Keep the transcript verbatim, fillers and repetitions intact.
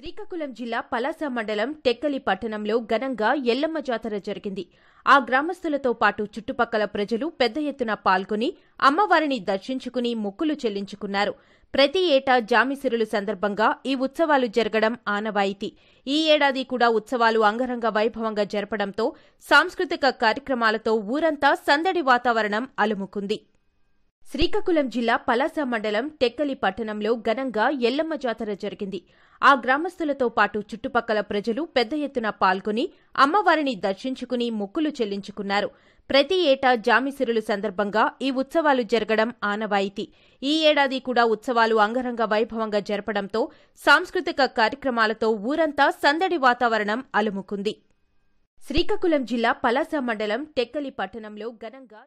శ్రీకాకుళం జిల్లా పలాస మండలం టెక్కలి పట్టణంలో ఘనంగా ఎల్లమ్మ జాతర జరిగింది. ఆ గ్రామస్తులతో పాటు చుట్టుపక్కల ప్రజలు పెద్ద ఎత్తున పాల్గొని అమ్మవారిని దర్శించుకుని మొక్కులు చెల్లించుకున్నారు. ప్రతి ఏటా జామిసిరులు సందర్భంగా ఈ ఉత్సవాలు జరగడం ఆనవాయితీ. ఈ ఏడాది కూడా ఉత్సవాలు అంగరంగ వైభవంగా జరపడంతో సాంస్కృతిక కార్యక్రమాలతో ఊరంతా సందడి వాతావరణం అలుముకుంది. శ్రీకాకుళం జిల్లా పలాస మండలం టెక్కలి పట్టణంలో ఘనంగా ఎల్లమ్మ జాతర జరిగింది. ఆ గ్రామస్తులతో పాటు చుట్టుపక్కల ప్రజలు పెద్ద ఎత్తున పాల్గొని అమ్మవారిని దర్శించుకుని మొక్కులు చెల్లించుకున్నారు. ప్రతి ఏటా జామిసిరులు సందర్భంగా ఈ ఉత్సవాలు జరగడం ఆనవాయితీ. ఈ ఏడాది కూడా ఉత్సవాలు అంగరంగ వైభవంగా జరపడంతో సాంస్కృతిక కార్యక్రమాలతో ఊరంతా సందడి వాతావరణం అలుముకుంది. శ్రీకాకుళం జిల్లా పలాస మండలం టెక్కలి పట్టణంలో ఘనంగా